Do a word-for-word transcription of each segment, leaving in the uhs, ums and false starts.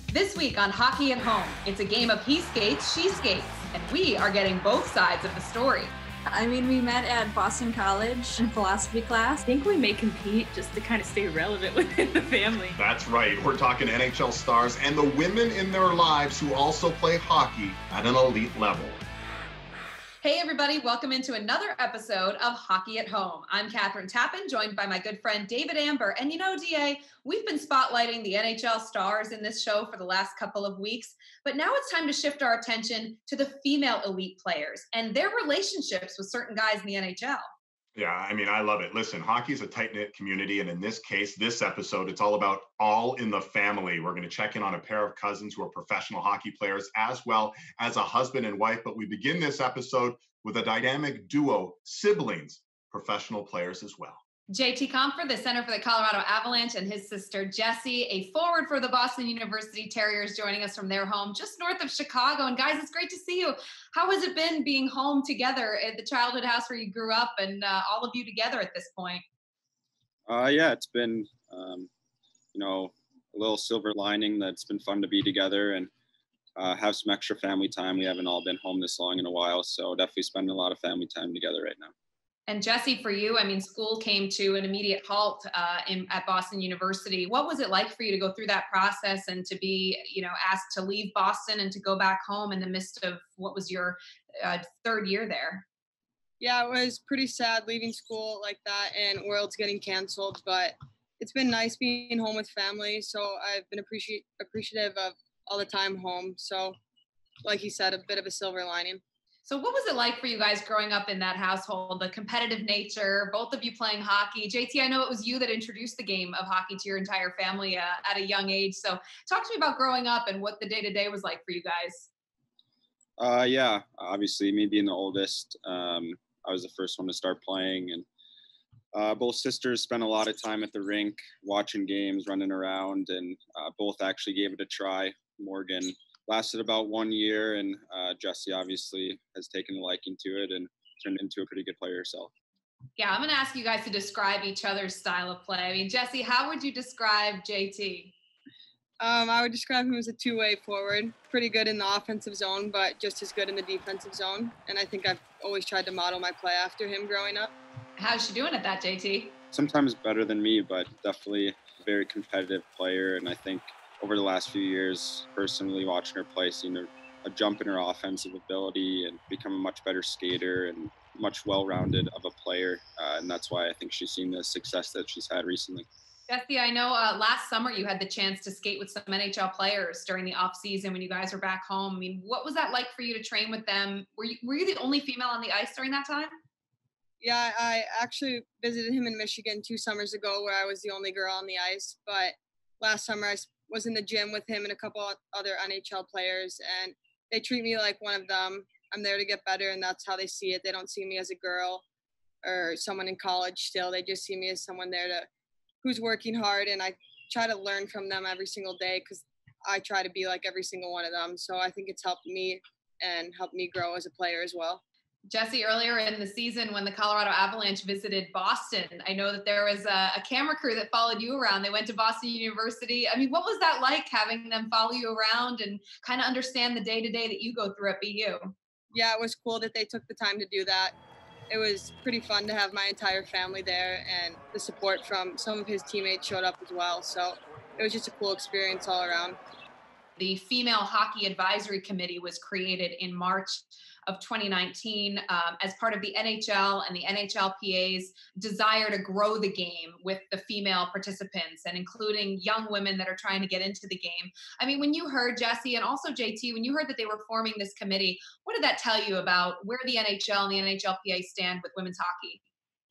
This week on Hockey at Home, it's a game of he skates, she skates, and we are getting both sides of the story. I mean, we met at Boston College in philosophy class. I think we may compete just to kind of stay relevant within the family. That's right. We're talking N H L stars and the women in their lives who also play hockey at an elite level. Hey everybody, welcome into another episode of Hockey at Home. I'm Catherine Tappan, joined by my good friend David Amber. And you know, D A, we've been spotlighting the N H L stars in this show for the last couple of weeks, but now it's time to shift our attention to the female elite players and their relationships with certain guys in the N H L. Yeah, I mean, I love it. Listen, hockey is a tight-knit community, and in this case, this episode, it's all about all in the family. We're going to check in on a pair of cousins who are professional hockey players, as well as a husband and wife. But we begin this episode with a dynamic duo, siblings, professional players as well. J T Compher, the center for the Colorado Avalanche, and his sister Jessie, a forward for the Boston University Terriers, joining us from their home just north of Chicago. And guys, it's great to see you. How has it been being home together at the childhood house where you grew up, and uh, all of you together at this point? Uh, yeah, it's been, um, you know, a little silver lining that it's been fun to be together and uh, have some extra family time. We haven't all been home this long in a while, so definitely spending a lot of family time together right now. And Jessie, for you, I mean, school came to an immediate halt uh, in, at Boston University. What was it like for you to go through that process and to be, you know, asked to leave Boston and to go back home in the midst of what was your uh, third year there? Yeah, it was pretty sad leaving school like that and Worlds getting canceled, but it's been nice being home with family. So I've been appreciate appreciative of all the time home. So like you said, a bit of a silver lining. So what was it like for you guys growing up in that household, the competitive nature, both of you playing hockey? J T, I know it was you that introduced the game of hockey to your entire family uh, at a young age. So talk to me about growing up and what the day-to-day was like for you guys. Uh, yeah, obviously me being the oldest, um, I was the first one to start playing. And uh, both sisters spent a lot of time at the rink, watching games, running around, and uh, both actually gave it a try. Morgan lasted about one year, and uh, Jessie obviously has taken a liking to it and turned into a pretty good player herself. Yeah, I'm going to ask you guys to describe each other's style of play. I mean, Jessie, how would you describe J T? Um, I would describe him as a two-way forward, pretty good in the offensive zone, but just as good in the defensive zone. And I think I've always tried to model my play after him growing up. How's she doing at that, J T? Sometimes better than me, but definitely a very competitive player, and I think over the last few years, personally watching her play, seeing her, a jump in her offensive ability and become a much better skater and much well-rounded of a player. Uh, and that's why I think she's seen the success that she's had recently. Jessie, I know uh, last summer you had the chance to skate with some N H L players during the off season when you guys were back home. I mean, what was that like for you to train with them? Were you, were you the only female on the ice during that time? Yeah, I actually visited him in Michigan two summers ago where I was the only girl on the ice. But last summer I was in the gym with him and a couple other N H L players, and they treat me like one of them. I'm there to get better, and that's how they see it. They don't see me as a girl or someone in college still. They just see me as someone there to who's working hard, and I try to learn from them every single day because I try to be like every single one of them. So I think it's helped me and helped me grow as a player as well. Jessie, earlier in the season when the Colorado Avalanche visited Boston, I know that there was a, a camera crew that followed you around. They went to Boston University. I mean, what was that like, having them follow you around and kind of understand the day-to-day that you go through at B U? Yeah, it was cool that they took the time to do that. It was pretty fun to have my entire family there, and the support from some of his teammates showed up as well. So it was just a cool experience all around. The Female Hockey Advisory Committee was created in March of twenty nineteen um, as part of the N H L and the N H L P A's desire to grow the game with the female participants and including young women that are trying to get into the game. I mean, when you heard, Jessie, and also J T, when you heard that they were forming this committee, what did that tell you about where the N H L and the N H L P A stand with women's hockey?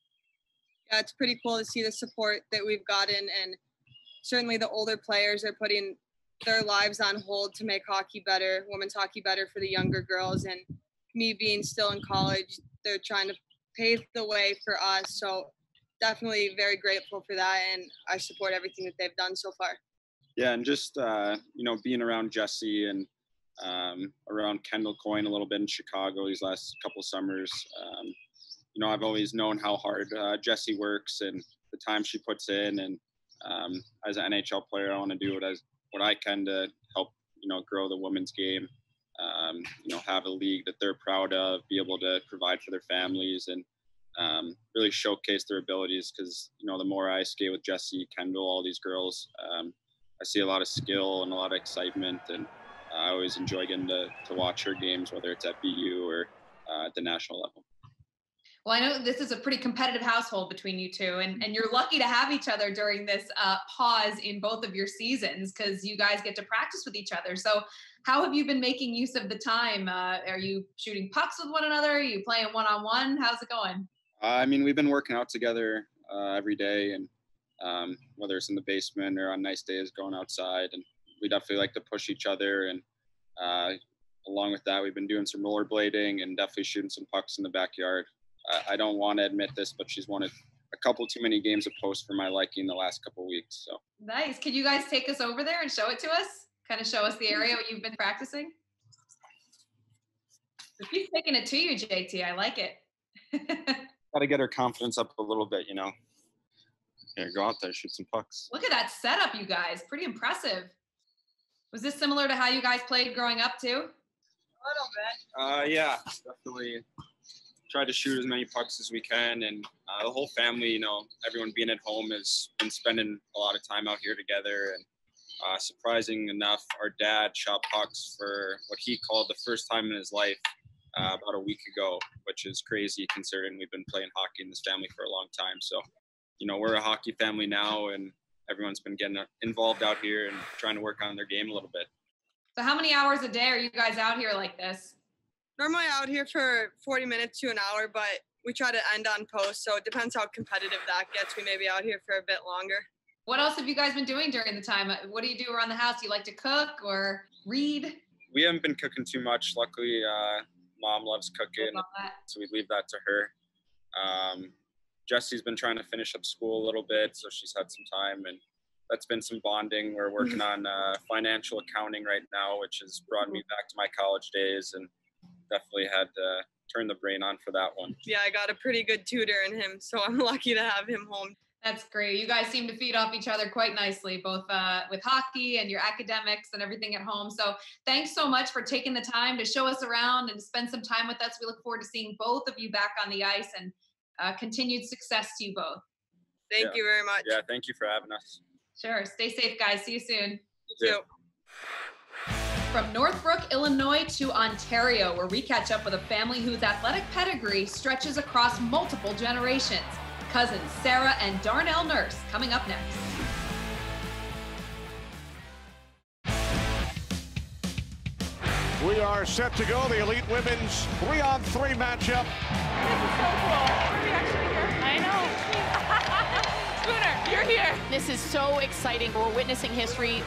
Yeah, it's pretty cool to see the support that we've gotten, and certainly the older players are putting their lives on hold to make hockey better, women's hockey better for the younger girls. And me being still in college, they're trying to pave the way for us. So definitely very grateful for that, and I support everything that they've done so far. Yeah, and just, uh, you know, being around Jessie and um, around Kendall Coyne a little bit in Chicago these last couple summers, um, you know, I've always known how hard uh, Jessie works and the time she puts in. And um, as an N H L player, I want to do what, as, what I can to help you know, grow the women's game, um, you know, have a league that they're proud of, be able to provide for their families, and um, really showcase their abilities. Because, you know, the more I skate with Jessie, Kendall, all these girls, um, I see a lot of skill and a lot of excitement, and uh, I always enjoy getting to, to watch her games, whether it's at B U or uh, at the national level. Well, I know this is a pretty competitive household between you two, and, and you're lucky to have each other during this uh, pause in both of your seasons, because you guys get to practice with each other. So how have you been making use of the time? Uh, are you shooting pucks with one another? Are you playing one-on-one? How's it going? Uh, I mean, we've been working out together uh, every day, and um, whether it's in the basement or on nice days going outside, and we definitely like to push each other. And uh, along with that, we've been doing some rollerblading and definitely shooting some pucks in the backyard. I don't want to admit this, but she's won a, a couple too many games of post for my liking the last couple weeks. So nice. Can you guys take us over there and show it to us? Kind of show us the area where you've been practicing? So she's taking it to you, J T. I like it. Got to get her confidence up a little bit, you know. Yeah, go out there, shoot some pucks. Look at that setup, you guys. Pretty impressive. Was this similar to how you guys played growing up too? A little bit. Uh, yeah, definitely. Try to shoot as many pucks as we can, and uh, the whole family, you know, everyone being at home has been spending a lot of time out here together. And uh, surprising enough, our dad shot pucks for what he called the first time in his life uh, about a week ago, which is crazy considering we've been playing hockey in this family for a long time. So, you know, we're a hockey family now, and everyone's been getting involved out here and trying to work on their game a little bit. So how many hours a day are you guys out here like this? Normally out here for forty minutes to an hour, but we try to end on post. So it depends how competitive that gets. We may be out here for a bit longer. What else have you guys been doing during the time? What do you do around the house? Do you like to cook or read? We haven't been cooking too much. Luckily, uh, Mom loves cooking, so we leave that to her. Um, Jessie's been trying to finish up school a little bit, so she's had some time, and that's been some bonding. We're working on uh, financial accounting right now, which has brought me back to my college days, and definitely had to turn the brain on for that one. Yeah, I got a pretty good tutor in him, so I'm lucky to have him home. That's great. You guys seem to feed off each other quite nicely, both uh, with hockey and your academics and everything at home. So thanks so much for taking the time to show us around and to spend some time with us. We look forward to seeing both of you back on the ice, and uh, continued success to you both. Thank yeah. you very much. Yeah, thank you for having us. Sure. Stay safe, guys. See you soon. You too. From Northbrook, Illinois to Ontario, where we catch up with a family whose athletic pedigree stretches across multiple generations. Cousins Sarah and Darnell Nurse coming up next. We are set to go. The Elite Women's three-on-three matchup. This is so cool. Are we actually here? I know. Spooner, you're here. This is so exciting. We're witnessing history.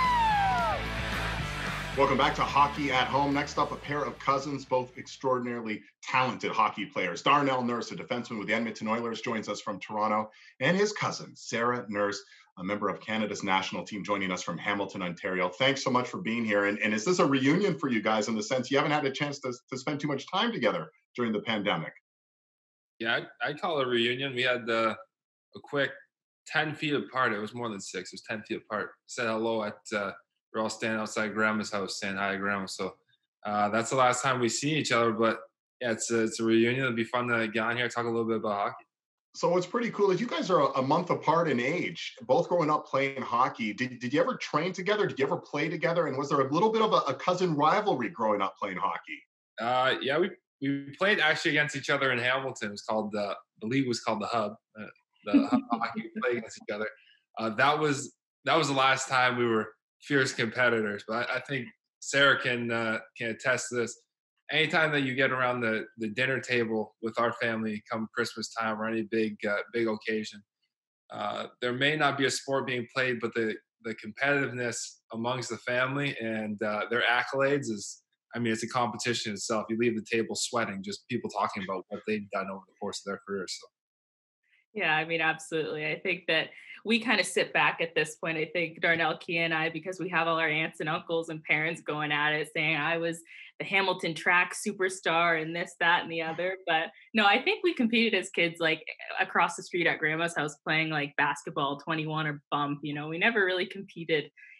Welcome back to Hockey at Home. Next up, a pair of cousins, both extraordinarily talented hockey players. Darnell Nurse, a defenseman with the Edmonton Oilers, joins us from Toronto, and his cousin, Sarah Nurse, a member of Canada's national team, joining us from Hamilton, Ontario. Thanks so much for being here. And, and is this a reunion for you guys in the sense you haven't had a chance to, to spend too much time together during the pandemic? Yeah, I, I call it a reunion. We had uh, a quick ten feet apart. It was more than six. It was ten feet apart. Said hello at uh, we're all standing outside Grandma's house saying hi to Grandma. So uh, that's the last time we see each other. But yeah, it's a, it's a reunion. It'll be fun to get on here, talk a little bit about hockey. So what's pretty cool is you guys are a month apart in age, both growing up playing hockey. Did, did you ever train together? Did you ever play together? And was there a little bit of a, a cousin rivalry growing up playing hockey? Uh, yeah, we, we played actually against each other in Hamilton. It was called, uh, the league was called the Hub. Uh, the Hub hockey we played against each other. Uh, that was that was the last time we were fierce competitors. But I, I think Sarah can uh, can attest to this. Anytime that you get around the, the dinner table with our family come Christmas time or any big uh, big occasion, uh, there may not be a sport being played, but the, the competitiveness amongst the family and uh, their accolades is, I mean, it's a competition itself. You leave the table sweating, just people talking about what they've done over the course of their careers. So. Yeah, I mean, absolutely. I think that we kind of sit back at this point. I think Darnell, Kia, and I, because we have all our aunts and uncles and parents going at it, saying I was the Hamilton track superstar and this, that, and the other. But no, I think we competed as kids, like across the street at Grandma's house playing like basketball, twenty-one or bump. You know, we never really competed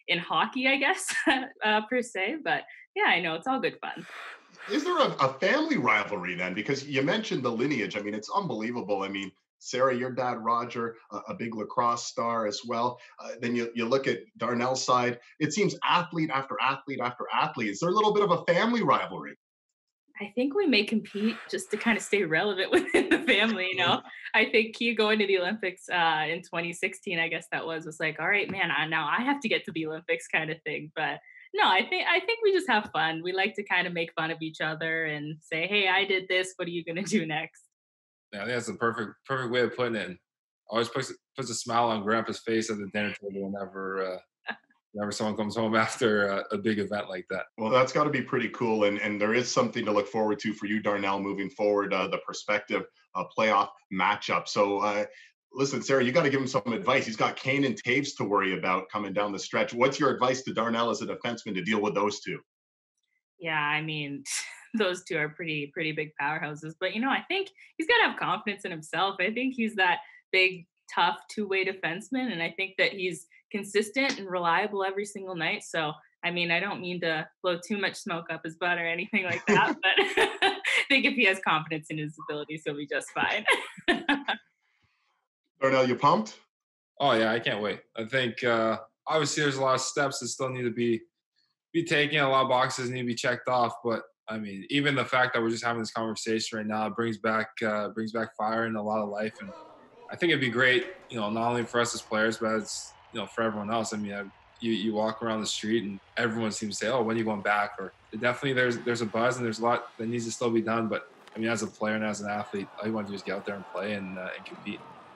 in hockey, I guess, uh, per se. But yeah, I know it's all good fun. Is there a, a family rivalry then? Because you mentioned the lineage. I mean, it's unbelievable. I mean, Sarah, your dad, Roger, a, a big lacrosse star as well. Uh, then you, you look at Darnell's side. It seems athlete after athlete after athlete. Is there a little bit of a family rivalry? I think we may compete just to kind of stay relevant within the family, you know. I think Kia going to the Olympics uh, in twenty sixteen, I guess that was, was like, all right, man, I, now I have to get to the Olympics kind of thing. But no, I think I think we just have fun. We like to kind of make fun of each other and say, hey, I did this. What are you going to do next? Yeah, I think that's the perfect perfect way of putting it. Always puts puts a smile on Grandpa's face at the dinner table whenever uh, whenever someone comes home after a, a big event like that. Well, that's got to be pretty cool, and and there is something to look forward to for you, Darnell, moving forward. Uh, the perspective uh, playoff matchup. So. Uh, Listen, Sarah, you got to give him some advice. He's got Kane and Taves to worry about coming down the stretch. What's your advice to Darnell as a defenseman to deal with those two? Yeah, I mean, those two are pretty, pretty big powerhouses. But, you know, I think he's got to have confidence in himself. I think he's that big, tough two-way defenseman. And I think that he's consistent and reliable every single night. So, I mean, I don't mean to blow too much smoke up his butt or anything like that. But I think if he has confidence in his abilities, he'll be just fine. Darnell, you pumped? Oh yeah, I can't wait. I think uh, obviously there's a lot of steps that still need to be be taken. A lot of boxes need to be checked off. But I mean, even the fact that we're just having this conversation right now brings back uh, brings back fire and a lot of life. And I think it'd be great, you know, not only for us as players, but as you know, for everyone else. I mean, I, you you walk around the street and everyone seems to say, "Oh, when are you going back?" Or definitely there's there's a buzz and there's a lot that needs to still be done. But I mean, as a player and as an athlete, all you want to do is get out there and play and uh, and compete.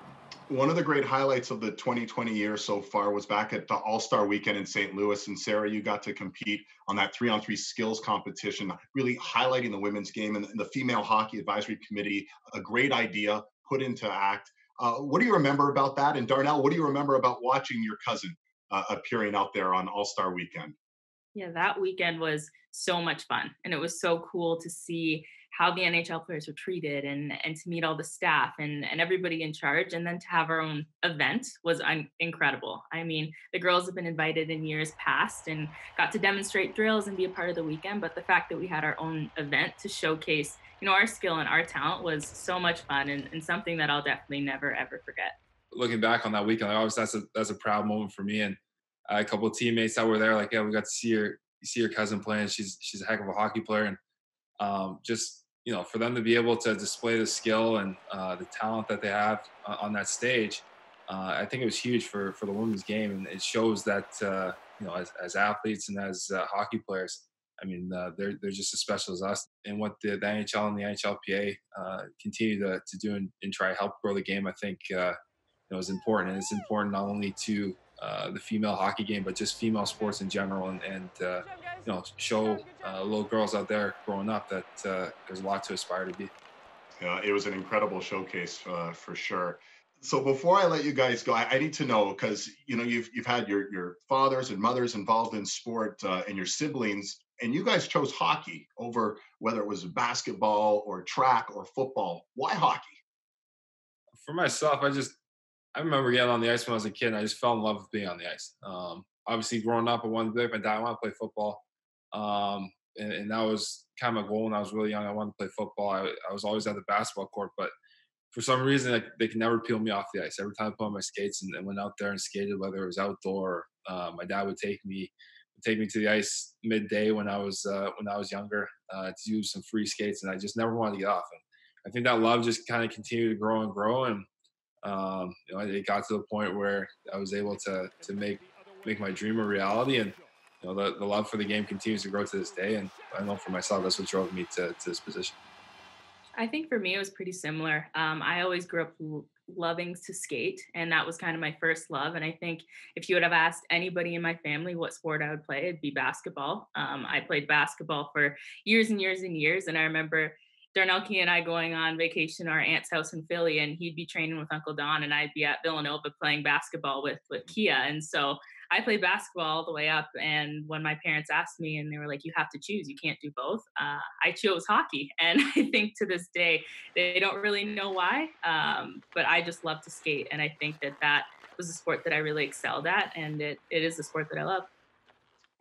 One of the great highlights of the twenty twenty year so far was back at the All-Star Weekend in Saint Louis. And Sarah, you got to compete on that three-on-three skills competition, really highlighting the women's game and the Female Hockey Advisory Committee. A great idea put into act. Uh, what do you remember about that? And Darnell, what do you remember about watching your cousin uh, appearing out there on All-Star Weekend? Yeah, that weekend was so much fun. And it was so cool to see how the N H L players were treated and and to meet all the staff and, and everybody in charge. And then to have our own event was un- incredible. I mean, the girls have been invited in years past and got to demonstrate drills and be a part of the weekend. But the fact that we had our own event to showcase, you know, our skill and our talent was so much fun and, and something that I'll definitely never, ever forget. Looking back on that weekend, like, obviously that's a, that's a proud moment for me. And uh, a couple of teammates that were there, like, yeah, we got to see her, see your cousin playing. She's, she's a heck of a hockey player. And um, just, you know, for them to be able to display the skill and uh, the talent that they have uh, on that stage, uh, I think it was huge for, for the women's game. And it shows that, uh, you know, as, as athletes and as uh, hockey players, I mean, uh, they're, they're just as special as us. And what the, the N H L and the N H L P A uh, continue to, to do and, and try to help grow the game, I think, uh, you know, is important. And it's important not only to uh, the female hockey game, but just female sports in general, and, and uh, you know, show uh, little girls out there growing up that uh, there's a lot to aspire to be. Yeah, it was an incredible showcase uh, for sure. So before I let you guys go, I, I need to know, because you know you've you've had your your fathers and mothers involved in sport uh, and your siblings, and you guys chose hockey over whether it was basketball or track or football. Why hockey? For myself, I just I remember getting on the ice when I was a kid, and I just fell in love with being on the ice. Um, obviously, growing up, I wanted to be like my dad. I wanted to play football, um, and, and that was kind of my goal when I was really young. I wanted to play football. I, I was always at the basketball court, but for some reason, like, they could never peel me off the ice. Every time I put on my skates and, and went out there and skated, whether it was outdoor, uh, my dad would take me would take me to the ice midday when I was uh, when I was younger uh, to do some free skates, and I just never wanted to get off. And I think that love just kind of continued to grow and grow, and um, you know, it got to the point where I was able to to make make my dream a reality, and you know, the, the love for the game continues to grow to this day. And I know for myself, that's what drove me to, to this position. I think for me, it was pretty similar. Um, I always grew up l- loving to skate, and that was kind of my first love. And I think if you would have asked anybody in my family what sport I would play, it'd be basketball. Um, I played basketball for years and years and years. And I remember Darnell Key and I going on vacation to our aunt's house in Philly, and he'd be training with Uncle Don, and I'd be at Villanova playing basketball with, with Kia. And so I played basketball all the way up. And when my parents asked me and they were like, you have to choose, you can't do both, uh, I chose hockey. And I think to this day, they don't really know why, um, but I just love to skate. And I think that that was a sport that I really excelled at. And it, it is a sport that I love.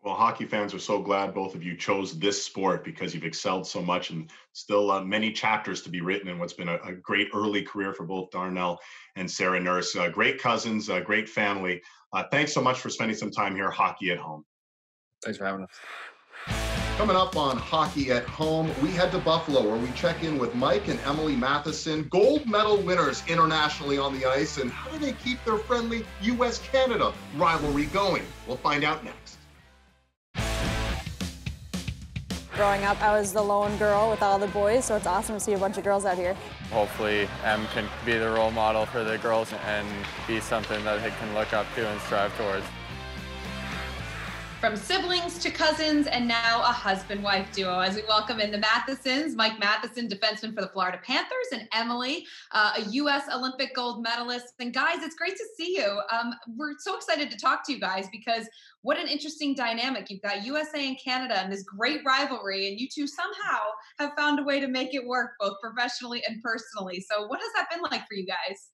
Well, hockey fans are so glad both of you chose this sport because you've excelled so much, and still uh, many chapters to be written in what's been a, a great early career for both Darnell and Sarah Nurse. Uh, great cousins, uh, great family. Uh, thanks so much for spending some time here, Hockey at Home. Thanks for having us. Coming up on Hockey at Home, we head to Buffalo where we check in with Mike and Emily Matheson, gold medal winners internationally on the ice, and how do they keep their friendly U S Canada rivalry going? We'll find out next. Growing up, I was the lone girl with all the boys, so it's awesome to see a bunch of girls out here. Hopefully, Em can be the role model for the girls and be something that they can look up to and strive towards. From siblings to cousins, and now a husband-wife duo as we welcome in the Mathesons, Mike Matheson, defenseman for the Florida Panthers, and Emily, uh, a U S Olympic gold medalist. And guys, it's great to see you. Um, we're so excited to talk to you guys because what an interesting dynamic. You've got U S A and Canada and this great rivalry, and you two somehow have found a way to make it work both professionally and personally. So what has that been like for you guys?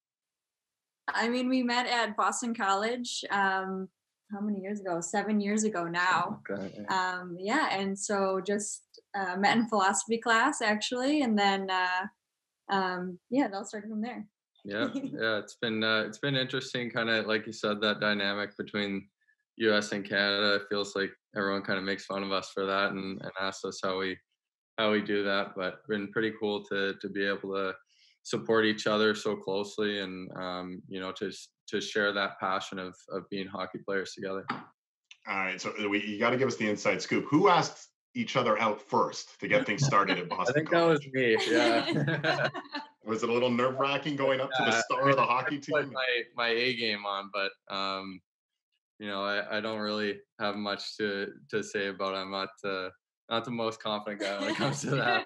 I mean, we met at Boston College. Um, how many years ago? Seven years ago now. Okay. Um, yeah, and so just uh, met in philosophy class actually, and then uh, um, yeah, it all started from there. Yeah, yeah, it's been uh, it's been interesting, kind of like you said, that dynamic between U S and Canada. It feels like everyone kind of makes fun of us for that and, and asks us how we how we do that, but it's been pretty cool to to be able to support each other so closely and um, you know to to share that passion of of being hockey players together. All right, so we, you got to give us the inside scoop. Who asked each other out first to get things started at Boston? I think College? that was me. Yeah. Was it a little nerve wracking going up to the star uh, I mean, of the hockey I team? put my my A game on, but um, you know I, I don't really have much to to say about it. I'm not uh, not the most confident guy when it comes to that.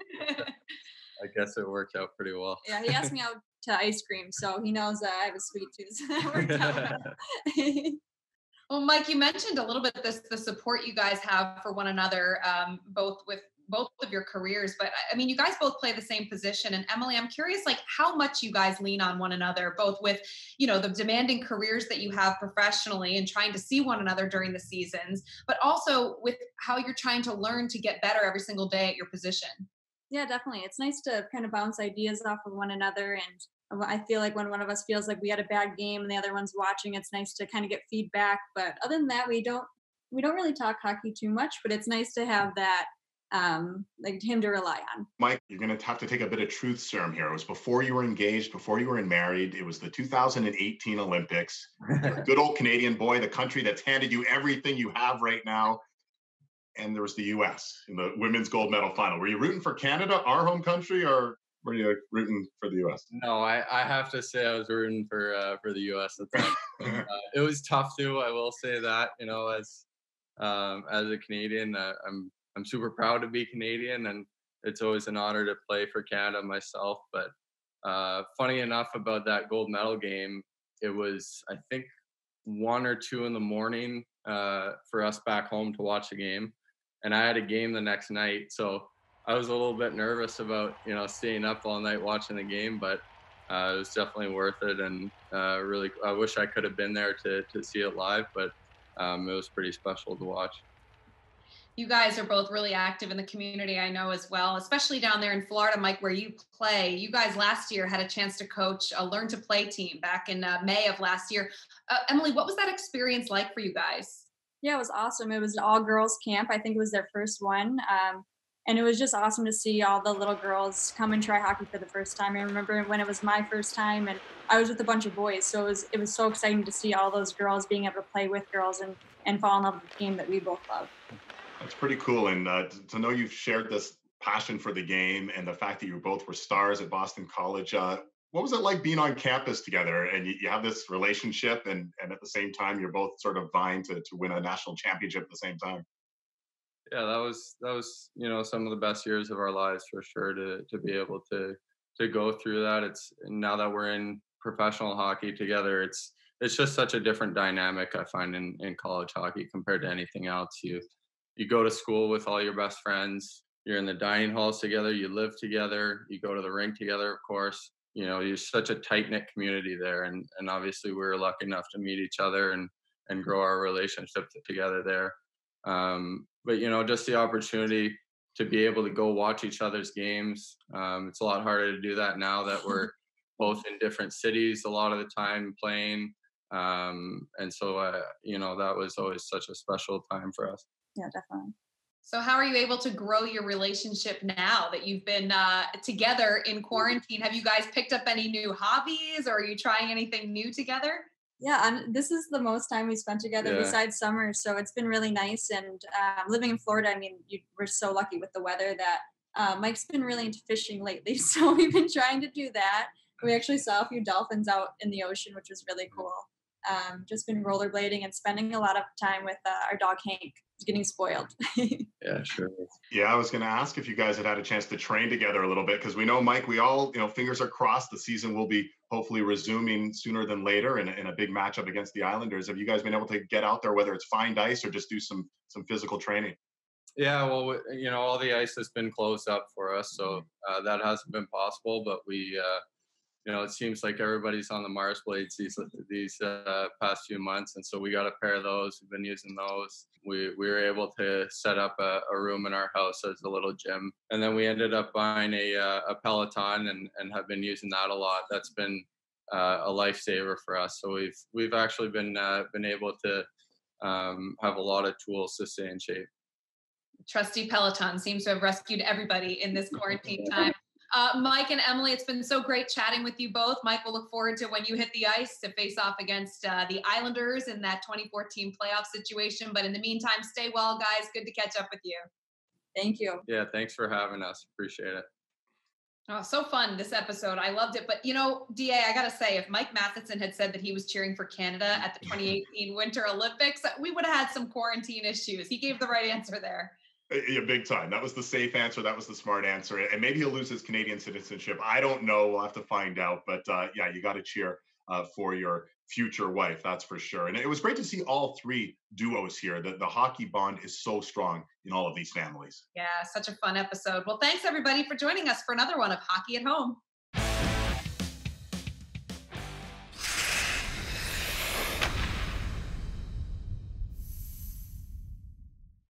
I guess it worked out pretty well. Yeah, he asked me out to ice cream, so he knows that I have a sweet tooth. So that worked out well. Well, Mike, you mentioned a little bit this the support you guys have for one another, um, both with both of your careers. But I mean, you guys both play the same position. And Emily, I'm curious, like how much you guys lean on one another, both with, you know, the demanding careers that you have professionally and trying to see one another during the seasons, but also with how you're trying to learn to get better every single day at your position. Yeah, definitely. It's nice to kind of bounce ideas off of one another. And I feel like when one of us feels like we had a bad game and the other one's watching, it's nice to kind of get feedback. But other than that, we don't we don't really talk hockey too much, but it's nice to have that um, like him to rely on. Mike, you're going to have to take a bit of truth serum here. It was before you were engaged, before you were married. It was the two thousand eighteen Olympics. You're a good old Canadian boy, the country that's handed you everything you have right now. And there was the U S in the women's gold medal final. Were you rooting for Canada, our home country, or were you rooting for the U S? No, I, I have to say I was rooting for uh, for the U S at that time. uh, it was tough too. I will say that, you know, as um, as a Canadian, uh, I'm I'm super proud to be Canadian, and it's always an honor to play for Canada myself. But uh, funny enough about that gold medal game, it was I think one or two in the morning uh, for us back home to watch the game. And I had a game the next night, so I was a little bit nervous about, you know, staying up all night watching the game, but uh, it was definitely worth it. And uh, really, I wish I could have been there to to see it live, but um, it was pretty special to watch. You guys are both really active in the community, I know as well, especially down there in Florida, Mike, where you play. You guys last year had a chance to coach a Learn to Play team back in uh, May of last year. Uh, Emily, what was that experience like for you guys? Yeah, it was awesome. It was an all-girls camp. I think it was their first one. Um, and it was just awesome to see all the little girls come and try hockey for the first time. I remember when it was my first time, and I was with a bunch of boys. So it was it was so exciting to see all those girls being able to play with girls and, and fall in love with the game that we both love. That's pretty cool. And uh, to know you've shared this passion for the game and the fact that you both were stars at Boston College, uh, what was it like being on campus together and you, you have this relationship and, and at the same time, you're both sort of vying to, to win a national championship at the same time? Yeah, that was, that was, you know, some of the best years of our lives for sure to, to be able to, to go through that. It's now that we're in professional hockey together, it's, it's just such a different dynamic I find in, in college hockey compared to anything else. You, you go to school with all your best friends, you're in the dining halls together, you live together, you go to the rink together, of course. You know, you're such a tight-knit community there. And, and obviously we were lucky enough to meet each other and, and grow our relationship together there. Um, but you know, just the opportunity to be able to go watch each other's games. Um, it's a lot harder to do that now that we're both in different cities a lot of the time playing. Um, and so, uh, you know, that was always such a special time for us. Yeah, definitely. So how are you able to grow your relationship now that you've been uh, together in quarantine? Have you guys picked up any new hobbies, or are you trying anything new together? Yeah, and this is the most time we spent together Yeah. besides summer, so it's been really nice. And um, living in Florida, I mean, you, we're so lucky with the weather that uh, Mike's been really into fishing lately, so we've been trying to do that. We actually saw a few dolphins out in the ocean, which was really cool. Um, just been rollerblading and spending a lot of time with uh, our dog Hank, who's getting spoiled. Yeah, sure. Yeah, I was going to ask if you guys had had a chance to train together a little bit, because we know, Mike, we all, you know, fingers are crossed. The season will be hopefully resuming sooner than later in, in a big matchup against the Islanders. Have you guys been able to get out there, whether it's fine ice or just do some some physical training? Yeah, well, you know, all the ice has been closed up for us, so uh, that hasn't been possible. But we, uh, you know, it seems like everybody's on the Mars blades these these uh, past few months, and so we got a pair of those. We've been using those. We we were able to set up a, a room in our house as a little gym, and then we ended up buying a uh, a Peloton and and have been using that a lot. That's been uh, a lifesaver for us. So we've we've actually been uh, been able to um, have a lot of tools to stay in shape. Trusty Peloton seems to have rescued everybody in this quarantine time. Uh, Mike and Emily, it's been so great chatting with you both. Mike, we'll look forward to when you hit the ice to face off against uh, the Islanders in that twenty fourteen playoff situation. But in the meantime, stay well, guys. Good to catch up with you. Thank you. Yeah, thanks for having us. Appreciate it. Oh, so fun, this episode. I loved it. But, you know, D A, I got to say, if Mike Matheson had said that he was cheering for Canada at the twenty eighteen Winter Olympics, we would have had some quarantine issues. He gave the right answer there. Yeah, big time. That was the safe answer. That was the smart answer. And maybe he'll lose his Canadian citizenship. I don't know. We'll have to find out. But uh, yeah, you got to cheer uh, for your future wife. That's for sure. And it was great to see all three duos here. The, the hockey bond is so strong in all of these families. Yeah, such a fun episode. Well, thanks everybody for joining us for another one of Hockey at Home.